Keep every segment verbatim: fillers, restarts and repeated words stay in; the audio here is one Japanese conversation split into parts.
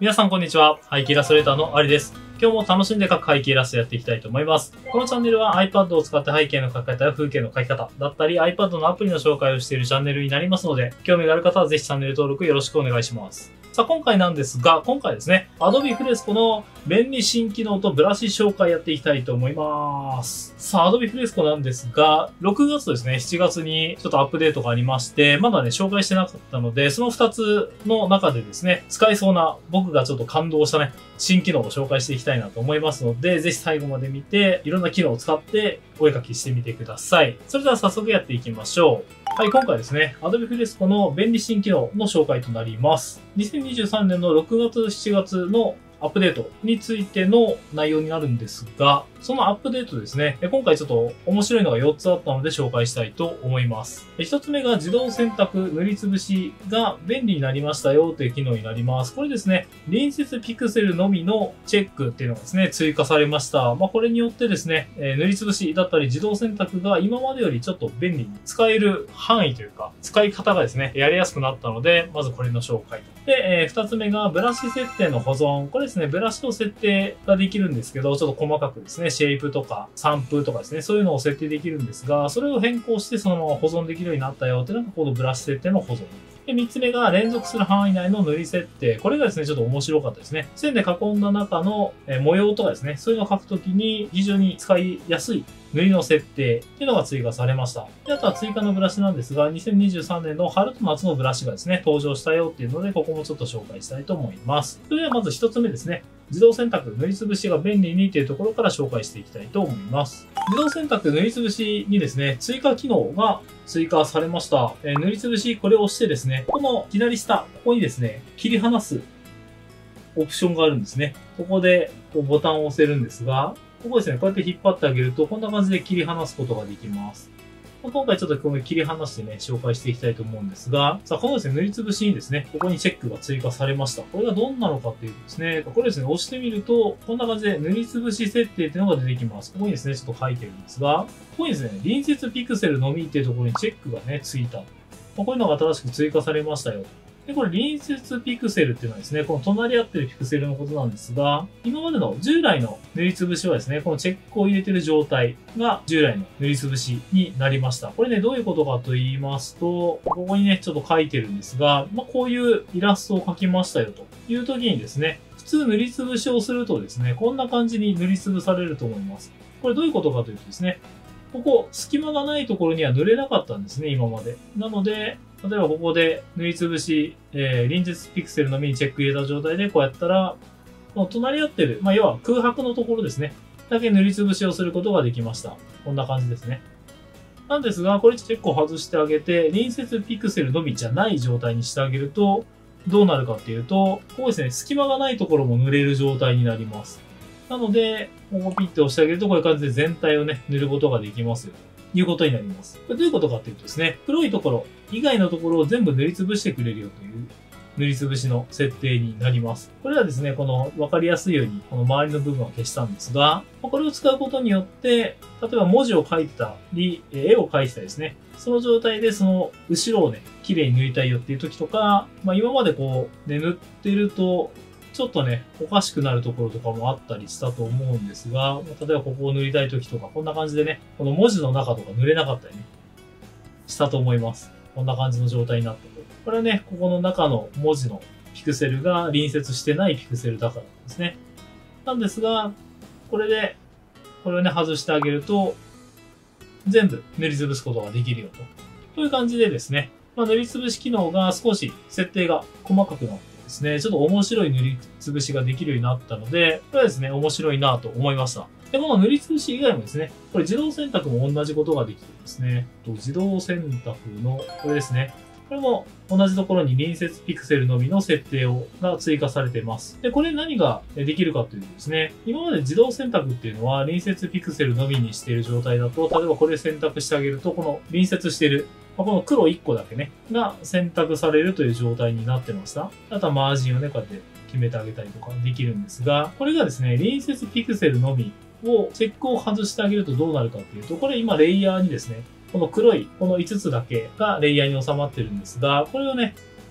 皆さんこんにちは。背景イラストレーターのアリです。今日も楽しんで描く背景イラストやっていきたいと思います。このチャンネルは iPad を使って背景の描き方や風景の描き方だったり iPad のアプリの紹介をしているチャンネルになりますので、興味がある方はぜひチャンネル登録よろしくお願いします。さあ今回なんですが、今回ですね、Adobe Fresco の便利新機能とブラシ紹介やっていきたいと思います。さあ Adobe Fresco なんですが、ろくがつですね、しちがつにちょっとアップデートがありまして、まだね、紹介してなかったので、そのふたつの中でですね、使えそうな僕がちょっと感動したね、新機能を紹介していきたいなと思いますので、ぜひ最後まで見て、いろんな機能を使ってお絵描きしてみてください。それでは早速やっていきましょう。はい、今回ですね、Adobe Fresco の便利新機能の紹介となります。にせんにじゅうさんねんのろくがつ、しちがつのアップデートについての内容になるんですが、そのアップデートですね、今回ちょっと面白いのがよっつあったので紹介したいと思います。ひとつめが自動選択塗りつぶしが便利になりましたよという機能になります。これですね、隣接ピクセルのみのチェックっていうのがですね、追加されました。まあ、これによってですね、塗りつぶしだったり自動選択が今までよりちょっと便利に使える範囲というか、使い方がですね、やりやすくなったので、まずこれの紹介。で、えー、二つ目がブラシ設定の保存。これですね、ブラシの設定ができるんですけど、ちょっと細かくですね、シェイプとか散布とかですね、そういうのを設定できるんですが、それを変更してそのまま保存できるようになったよっていうのがこのブラシ設定の保存。で、三つ目が連続する範囲内の塗り設定。これがですね、ちょっと面白かったですね。線で囲んだ中の模様とかですね、そういうのを描くときに非常に使いやすい塗りの設定っていうのが追加されました。で、あとは追加のブラシなんですが、にせんにじゅうさんねんの春と夏のブラシがですね、登場したよっていうので、ここもちょっと紹介したいと思います。それではまず一つ目ですね。自動選択塗りつぶしが便利にというところから紹介していきたいと思います。自動選択塗りつぶしにですね、追加機能が追加されました。えー、塗りつぶし、これを押してですね、この左下、ここにですね、切り離すオプションがあるんですね。ここでこうボタンを押せるんですが、ここですね、こうやって引っ張ってあげると、こんな感じで切り離すことができます。今回ちょっとこの切り離してね、紹介していきたいと思うんですが、さあ、このですね、塗りつぶしにですね、ここにチェックが追加されました。これがどんなのかっていうとですね、これですね、押してみると、こんな感じで塗りつぶし設定っていうのが出てきます。ここにですね、ちょっと書いてるんですが、ここにですね、隣接ピクセルのみっていうところにチェックがね、ついた。こういうのが新しく追加されましたよ。で、これ隣接ピクセルっていうのはですね、この隣り合ってるピクセルのことなんですが、今までの従来の塗りつぶしはですね、このチェックを入れてる状態が従来の塗りつぶしになりました。これね、どういうことかと言いますと、ここにね、ちょっと書いてるんですが、まあ、こういうイラストを描きましたよという時にですね、普通塗りつぶしをするとですね、こんな感じに塗りつぶされると思います。これどういうことかというとですね、ここ、隙間がないところには塗れなかったんですね、今まで。なので、例えばここで塗りつぶし、えー、隣接ピクセルのみにチェック入れた状態でこうやったら、もう隣り合ってる、まあ、要は空白のところですね。だけ塗りつぶしをすることができました。こんな感じですね。なんですが、これチェックを外してあげて、隣接ピクセルのみじゃない状態にしてあげると、どうなるかっていうと、ここですね、隙間がないところも塗れる状態になります。なので、ここピッて押してあげると、こういう感じで全体をね、塗ることができますよ。ということになります。これどういうことかっていうとですね、黒いところ以外のところを全部塗りつぶしてくれるよという塗りつぶしの設定になります。これはですね、この分かりやすいように、この周りの部分を消したんですが、これを使うことによって、例えば文字を書いてたり、絵を描いてたりですね、その状態でその後ろをね、綺麗に塗りたいよっていう時とか、まあ今までこう、ね、塗ってると、ちょっとね、おかしくなるところとかもあったりしたと思うんですが、例えばここを塗りたい時とか、こんな感じでね、この文字の中とか塗れなかったりね、したと思います。こんな感じの状態になったと。これはね、ここの中の文字のピクセルが隣接してないピクセルだからなんですね。なんですが、これで、これをね、外してあげると、全部塗りつぶすことができるよと。という感じでですね、まあ、塗りつぶし機能が少し設定が細かくなってですね、ちょっと面白い塗りつぶしができるようになったので、これはですね、面白いなと思いました。で、この塗りつぶし以外もですね、これ自動選択も同じことができてですね、自動選択の、これですね、これも同じところに隣接ピクセルのみの設定をが追加されています。で、これ何ができるかというとですね、今まで自動選択っていうのは隣接ピクセルのみにしている状態だと、例えばこれ選択してあげると、この隣接しているこの黒いっこだけね、が選択されるという状態になってました。あとはマージンをね、こうやって決めてあげたりとかできるんですが、これがですね、隣接ピクセルのみをチェックを外してあげるとどうなるかっていうと、これ今レイヤーにですね、この黒い、このいつつだけがレイヤーに収まってるんですが、これをね、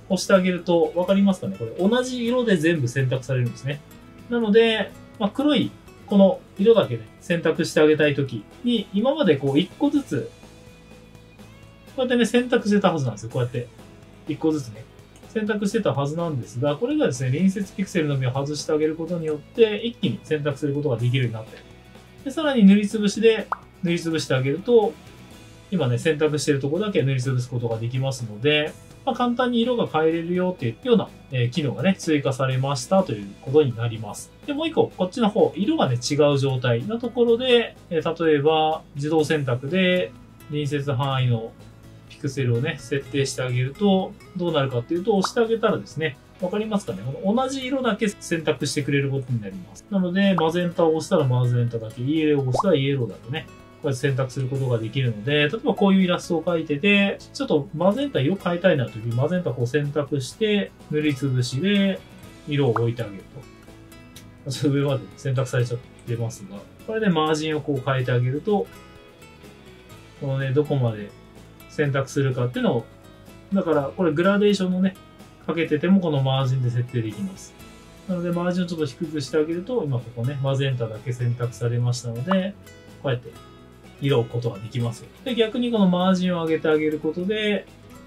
押してあげると、わかりますかね？これ同じ色で全部選択されるんですね。なので、まあ、黒い、この色だけね、選択してあげたいときに、今までこう一個ずつ、こうやってね、選択してたはずなんですよ。こうやって。一個ずつね。選択してたはずなんですが、これがですね、隣接ピクセルのみを外してあげることによって、一気に選択することができるようになって。で、さらに塗りつぶしで塗りつぶしてあげると、今ね、選択しているところだけ塗りつぶすことができますので、まあ、簡単に色が変えれるよっていうような、えー、機能がね、追加されましたということになります。で、もう一個、こっちの方、色がね、違う状態なところで、えー、例えば、自動選択で隣接範囲のピクセルをね、設定してあげると、どうなるかっていうと、押してあげたらですね、わかりますかね？この同じ色だけ選択してくれることになります。なので、マゼンタを押したらマゼンタだけ、イエローを押したらイエローだとね、こうやって選択することができるので、例えばこういうイラストを描いてて、ちょっとマゼンタ色変えたいなというマゼンタを選択して、塗りつぶしで色を置いてあげると。ちょっと上まで選択されちゃってますが、これでマージンをこう変えてあげると、このね、どこまで選択するかっていうのを、だからこれグラデーションのね、かけててもこのマージンで設定できます。なのでマージンをちょっと低くしてあげると、今ここね、マゼンタだけ選択されましたので、こうやって色を置くことができますよ。で、逆にこのマージンを上げてあげることで、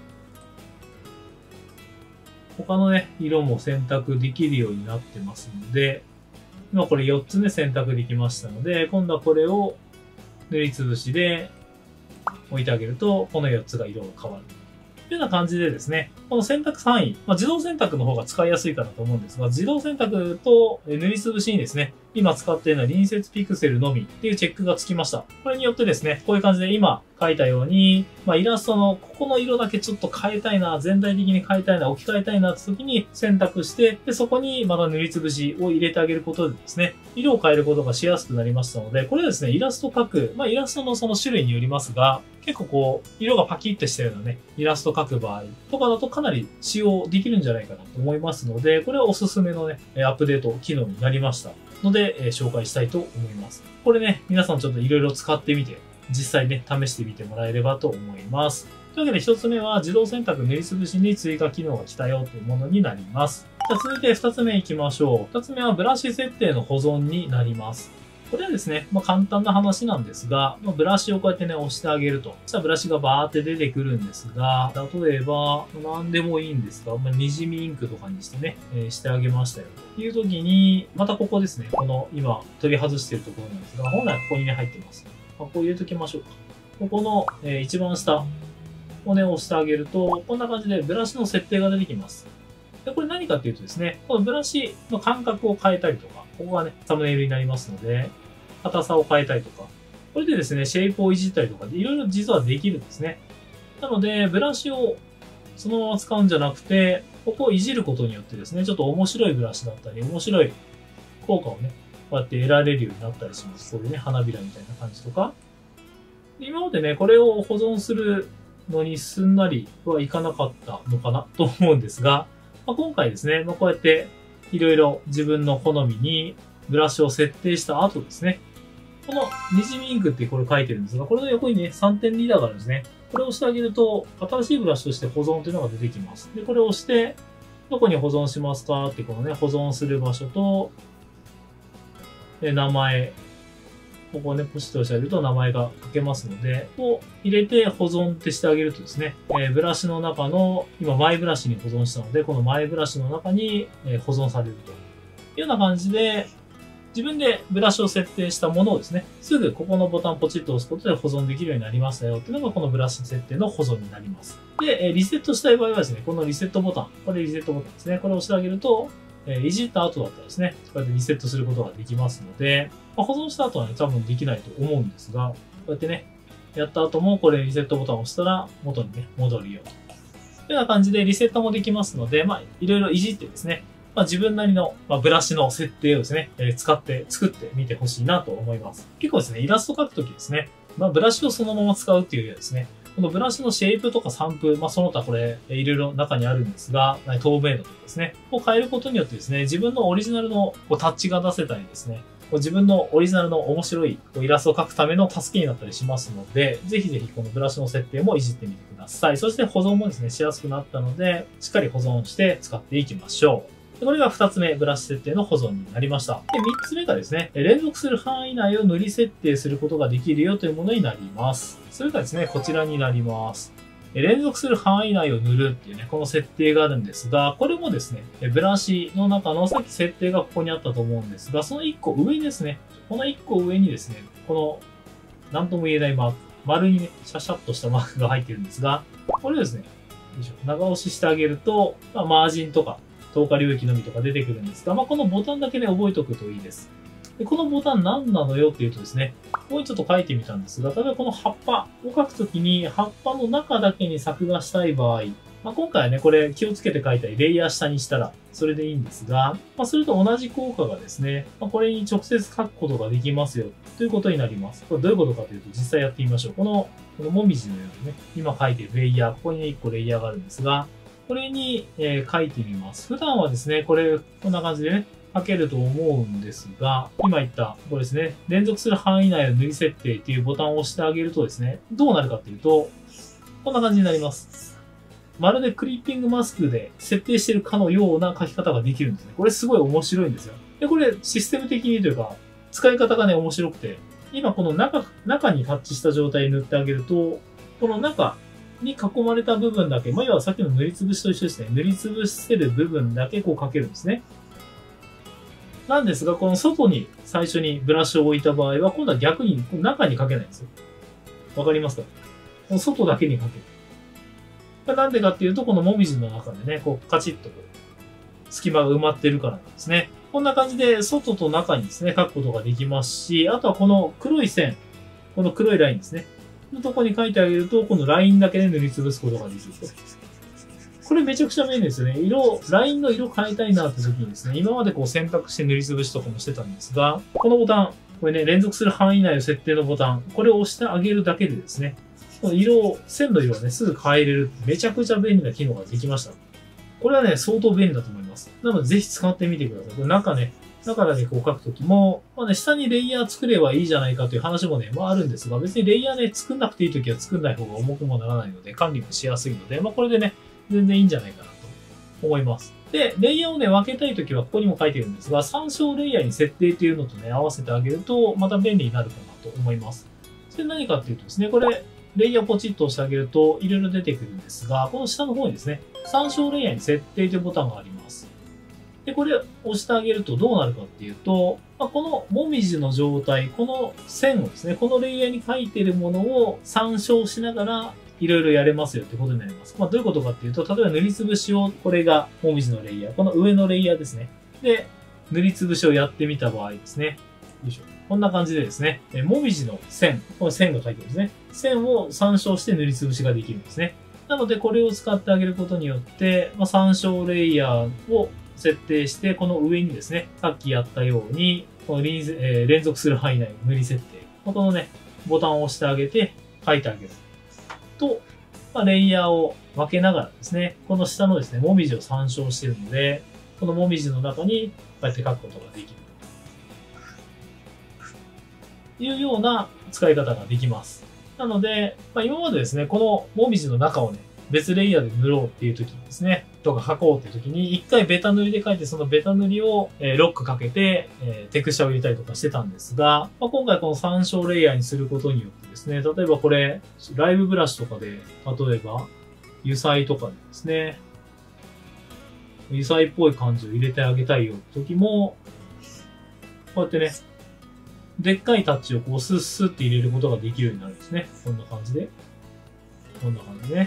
他のね、色も選択できるようになってますので、今これよっつね、選択できましたので、今度はこれを塗りつぶしで置いてあげると、このよっつが色が変わる。というような感じでですね、この選択範囲、まあ、自動選択の方が使いやすいかなと思うんですが、自動選択と塗りつぶしにですね、今使っているのは隣接ピクセルのみっていうチェックがつきました。これによってですね、こういう感じで今書いたように、まあ、イラストのここの色だけちょっと変えたいな、全体的に変えたいな、置き換えたいなって時に選択して、で、そこにまた塗りつぶしを入れてあげることでですね、色を変えることがしやすくなりましたので、これはですね、イラスト描く、まあ、イラストのその種類によりますが、結構こう、色がパキッとしたようなね、イラスト描く場合とかだとかなり使用できるんじゃないかなと思いますので、これはおすすめのね、アップデート機能になりましたので、えー、紹介したいと思います。これね、皆さんちょっといろいろ使ってみて、実際ね、試してみてもらえればと思います。というわけで一つ目は自動選択塗りつぶしに追加機能が来たよというものになります。じゃあ続いて二つ目行きましょう。二つ目はブラシ設定の保存になります。これはですね、まあ、簡単な話なんですが、まあ、ブラシをこうやってね、押してあげると。そしたらブラシがバーって出てくるんですが、例えば、何でもいいんですが、まあ、にじみインクとかにしてね、えー、してあげましたよという時に、またここですね、この今取り外しているところなんですが、本来ここにね、入ってます。まあ、こう入れときましょうか。ここの、えー、一番下をね、押してあげると、こんな感じでブラシの設定が出てきます。で、これ何かっていうとですね、このブラシの間隔を変えたりとか、ここがね、サムネイルになりますので、硬さを変えたりとか、これでですね、シェイプをいじったりとかで、いろいろ実はできるんですね。なので、ブラシをそのまま使うんじゃなくて、ここをいじることによってですね、ちょっと面白いブラシだったり、面白い効果をね、こうやって得られるようになったりします。こういうね、花びらみたいな感じとか。今までね、これを保存するのにすんなりはいかなかったのかなと思うんですが、まあ、今回ですね、まあ、こうやっていろいろ自分の好みにブラシを設定した後ですね、このにじみインクってこれ書いてるんですが、これの横にね、さんてんリーダーがあるんですね。これを押してあげると、新しいブラシとして保存というのが出てきます。で、これを押して、どこに保存しますかって、このね、保存する場所と、で、名前、ここをね、ポチッと押してあげると名前が書けますので、を入れて保存ってしてあげるとですね、えー、ブラシの中の、今マイブラシに保存したので、このマイブラシの中に、えー、保存されるというような感じで、自分でブラシを設定したものをですね、すぐここのボタンポチッと押すことで保存できるようになりましたよっていうのがこのブラシ設定の保存になります。で、リセットしたい場合はですね、このリセットボタン、これリセットボタンですね、これを押してあげると、いじった後だったらですね、こうやってリセットすることができますので、まあ、保存した後はね、多分できないと思うんですが、こうやってね、やった後もこれリセットボタンを押したら元にね、戻るよと。というような感じでリセットもできますので、まあ、いろいろいじってですね、まあ、自分なりの、まあ、ブラシの設定をですね、えー、使って作ってみてほしいなと思います。結構ですね、イラスト描くときですね、まあ、ブラシをそのまま使うっていうよりはですね、このブラシのシェイプとか散布、まあ、その他これ、いろいろ中にあるんですが、透明度とかですね、を変えることによってですね、自分のオリジナルのこうタッチが出せたりですね、 自分のオリジナルの面白いイラストを描くための助けになったりしますので、ぜひぜひこのブラシの設定もいじってみてください。そして保存もですね、しやすくなったので、しっかり保存して使っていきましょう。これがふたつめ、ブラシ設定の保存になりました。で、みっつめがですね、連続する範囲内を塗り設定することができるよというものになります。それがですね、こちらになります。連続する範囲内を塗るっていうね、この設定があるんですが、これもですね、ブラシの中のさっき設定がここにあったと思うんですが、そのいっこ上ですね、このいっこ上にですね、この、なんとも言えないマーク、丸にね、シャシャッとしたマークが入ってるんですが、これですね、長押ししてあげると、まあ、マージンとか、透過領域のみとか出てくるんですが、まあ、このボタンだけね、覚えておくといいです。で、このボタン何なのよっていうとですね、ここにちょっと書いてみたんですが、例えばこの葉っぱを書くときに、葉っぱの中だけに作画したい場合、まあ、今回はね、これ気をつけて書いたり、レイヤー下にしたら、それでいいんですが、まあ、それと同じ効果がですね、まあ、これに直接書くことができますよ、ということになります。これどういうことかというと、実際やってみましょう。この、このもみじのようにね、今書いているレイヤー、ここにね、いっこレイヤーがあるんですが、これに、えー、書いてみます。普段はですね、これ、こんな感じでね、書けると思うんですが、今言った、これですね、連続する範囲内の塗り設定っていうボタンを押してあげるとですね、どうなるかっていうと、こんな感じになります。まるでクリッピングマスクで設定しているかのような書き方ができるんですね。これすごい面白いんですよ。で、これシステム的にというか、使い方がね、面白くて、今この中、中にタッチした状態に塗ってあげると、この中に囲まれた部分だけ、まあ、要はさっきの塗りつぶしと一緒ですね。塗りつぶしてる部分だけこう書けるんですね。なんですが、この外に最初にブラシを置いた場合は、今度は逆に中にかけないんですよ。わかりますか？この外だけにかける。なんでかっていうと、このもみじの中でね、こうカチッとこう隙間が埋まってるからなんですね。こんな感じで外と中にですね、書くことができますし、あとはこの黒い線、この黒いラインですね。のとこに書いてあげると、このラインだけで塗りつぶすことができると。これめちゃくちゃ便利ですよね。色、ラインの色変えたいなって時にですね、今までこう選択して塗りつぶしとかもしてたんですが、このボタン、これね、連続する範囲内の設定のボタン、これを押してあげるだけでですね、この色を、線の色をね、すぐ変えれる、めちゃくちゃ便利な機能ができました。これはね、相当便利だと思います。なのでぜひ使ってみてください。これ中ね、中だけこう書くときも、まあね、下にレイヤー作ればいいじゃないかという話もね、まああるんですが、別にレイヤーね、作んなくていいときは作んない方が重くもならないので、管理もしやすいので、まあこれでね、全然いいんじゃないかなと思います。で、レイヤーをね、分けたいときはここにも書いてるんですが、参照レイヤーに設定っていうのとね、合わせてあげると、また便利になるかなと思います。それ何かっていうとですね、これ、レイヤーをポチッと押してあげると、いろいろ出てくるんですが、この下の方にですね、参照レイヤーに設定というボタンがあります。で、これを押してあげるとどうなるかっていうと、まあ、このもみじの状態、この線をですね、このレイヤーに書いているものを参照しながら、いろいろやれますよってことになります。まあ、どういうことかっていうと、例えば塗りつぶしを、これがもみじのレイヤー、この上のレイヤーですね。で、塗りつぶしをやってみた場合ですね。よいしょ。こんな感じでですね、えもみじの線、この線が書いてあるんですね。線を参照して塗りつぶしができるんですね。なので、これを使ってあげることによって、まあ、参照レイヤーを設定して、この上にですね、さっきやったように、このリーズ、えー、連続する範囲内の塗り設定。このね、ボタンを押してあげて、書いてあげる。と、まあ、レイヤーを分けながらですね、この下のですね、もみじを参照しているので、このもみじの中にこうやって書くことができる。というような使い方ができます。なので、まあ、今までですね、このもみじの中をね、別レイヤーで塗ろうっていう時にですね、とか書こうっていう時に、一回ベタ塗りで書いて、そのベタ塗りを、えー、ロックかけて、えー、テクスチャを入れたりとかしてたんですが、まあ、今回この参照レイヤーにすることによってですね、例えばこれ、ライブブラシとかで、例えば、油彩とかでですね、油彩っぽい感じを入れてあげたいよって時も、こうやってね、でっかいタッチをこうスッスッって入れることができるようになるんですね。こんな感じで。こんな感じでね。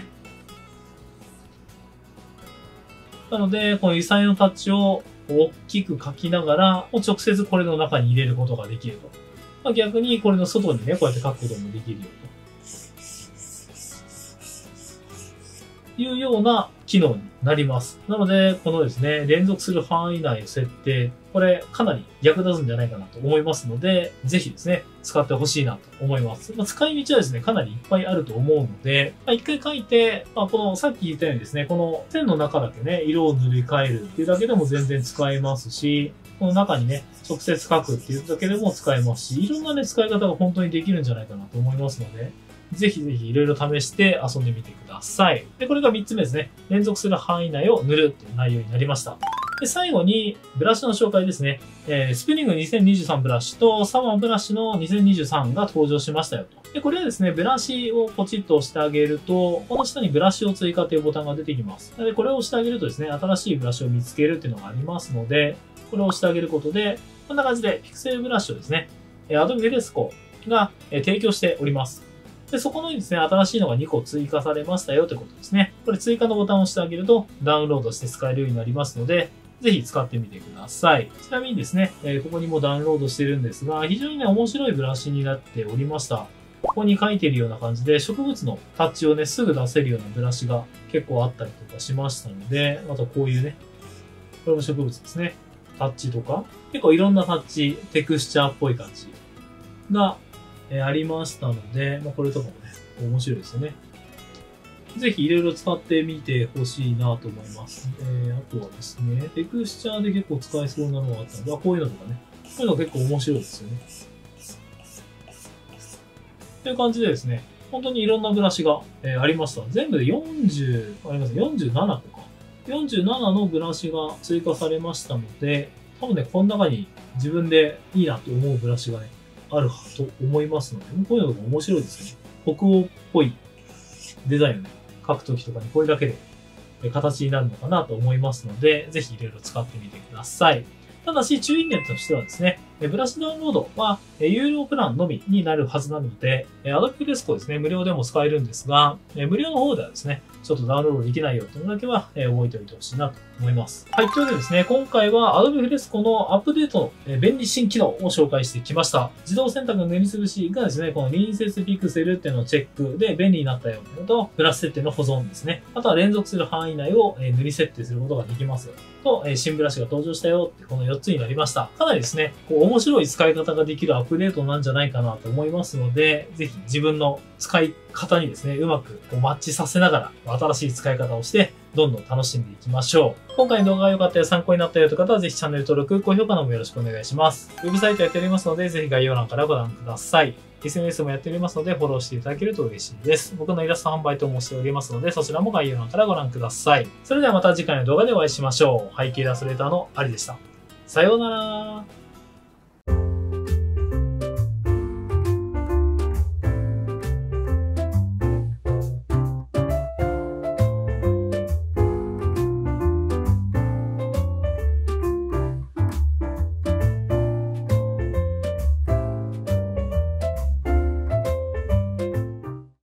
なので、この油彩のタッチを大きく書きながら、直接これの中に入れることができると。まあ、逆にこれの外にね、こうやって書くこともできるよと。 いうような機能になります。なので、このですね、連続する範囲内の設定、これかなり役立つんじゃないかなと思いますので、ぜひですね、使ってほしいなと思います。まあ、使い道はですね、かなりいっぱいあると思うので、まあ、一回書いて、まあ、このさっき言ったようにですね、この線の中だけね、色を塗り替えるっていうだけでも全然使えますし、この中にね、直接書くっていうだけでも使えますし、いろんなね、使い方が本当にできるんじゃないかなと思いますので、ぜひぜひいろいろ試して遊んでみてください。で、これがみっつめですね。連続する範囲内を塗るという内容になりました。で、最後に、ブラシの紹介ですね。えー、スプリングにせんにじゅうさんブラシとサマーブラシのにせんにじゅうさんが登場しましたよと。で、これはですね、ブラシをポチッと押してあげると、この下にブラシを追加というボタンが出てきます。で、これを押してあげるとですね、新しいブラシを見つけるっていうのがありますので、これを押してあげることで、こんな感じでピクセルブラシをですね、Adobe Fresco が提供しております。で、そこのですね、新しいのがにこ追加されましたよということですね。これ追加のボタンを押してあげるとダウンロードして使えるようになりますので、ぜひ使ってみてください。ちなみにですね、えー、ここにもダウンロードしてるんですが、非常にね、面白いブラシになっておりました。ここに書いているような感じで、植物のタッチをね、すぐ出せるようなブラシが結構あったりとかしましたので、あとこういうね、これも植物ですね。タッチとか、結構いろんなタッチ、テクスチャーっぽい感じが、えー、ありましたので、まあ、これとかもね、面白いですよね。ぜひいろいろ使ってみてほしいなと思います。えー、あとはですね、テクスチャーで結構使えそうなのがあったので、こういうのとかね、こういうの結構面白いですよね。という感じでですね、本当にいろんなブラシが、えー、ありました。全部でよんじゅう、ありますね、よんじゅうななこか。よんじゅうななのブラシが追加されましたので、多分ね、この中に自分でいいなと思うブラシがね、あると思いますので、こういうのも面白いですね。北欧っぽいデザインをね、書くときとかにこれだけで形になるのかなと思いますので、ぜひいろいろ使ってみてください。ただし、注意点としてはですね、ブラシダウンロードは有料プランのみになるはずなので、Adobe Fresco ですね、無料でも使えるんですが、無料の方ではですね、ちょっとダウンロードできないよというのだけは覚えておいてほしいなと思います。はい、というわけでですね、今回は Adobe Fresco のアップデートの便利新機能を紹介してきました。自動選択の塗りつぶしがですね、この隣接ピクセルっていうのをチェックで便利になったよというのと、プラス設定の保存ですね。あとは連続する範囲内を塗り設定することができますよ。と、新ブラシが登場したよってこのよっつになりました。かなりですね、こう面白い使い方ができるアップデートなんじゃないかなと思いますので、ぜひ自分の使い方にですね、うまくこうマッチさせながら新しい使い方をして、どんどん楽しんでいきましょう。今回の動画が良かったよ、参考になったよという方は、ぜひチャンネル登録、高評価の方もよろしくお願いします。ウェブサイトやっておりますので、ぜひ概要欄からご覧ください。エスエヌエス もやっておりますので、フォローしていただけると嬉しいです。僕のイラスト販売等もしておりますので、そちらも概要欄からご覧ください。それではまた次回の動画でお会いしましょう。背景イラストレーターのアリでした。さようなら。